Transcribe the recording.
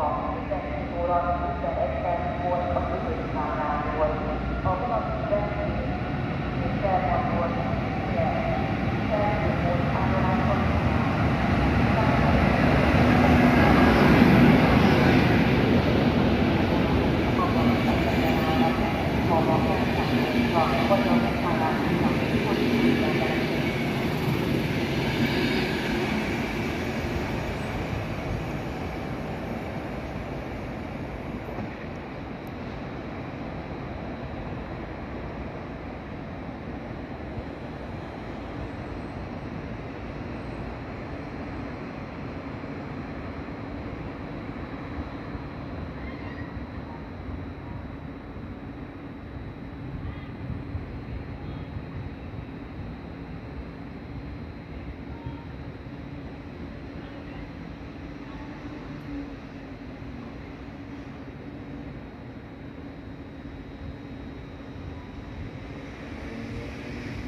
a 12 óra 11 perckor a közösszámnál volt. A vonat benzin és elmondott